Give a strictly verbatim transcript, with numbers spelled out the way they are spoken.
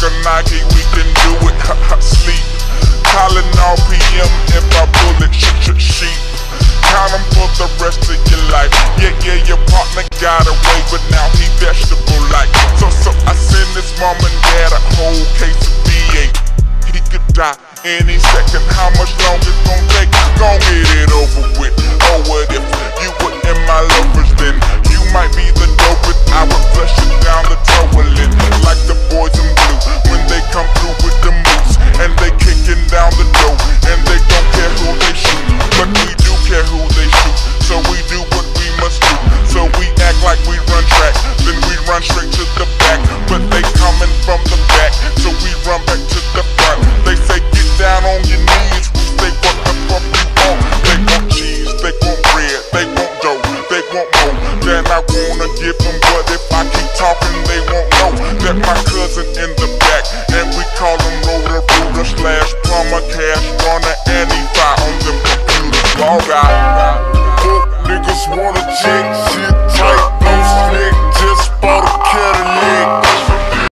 Nike, we can do it, ha ha, sleep. Calling all P M if I bullet, sh sh sheep. Count 'em for the rest of your life. Yeah, yeah, your partner got away, but now he vegetable like. So, so I send his mom and dad a whole case of B eight. He could die any second. How much longer it's gon' take? Gon' get it over with. Oh, what if you were in my lovers then? You might be the dopest. I would flush you down the toilet like the boys in blue when they come through with the moves and they kicking down the door and they don't care who they shoot, but we do care who they shoot. So we do what we must do. So we act like we run track, then we run straight to the back. But they coming from the back, so we run back to the front. They say get down on your knees. We say what the fuck you want? They want cheese, they want bread, they want dough, they want more than I wanna give them. But if I keep talking, they won't know that my cousin in the back, and we call him Rotor Rooter slash plumber, cash runner, and he fire on them computers. Ball guy.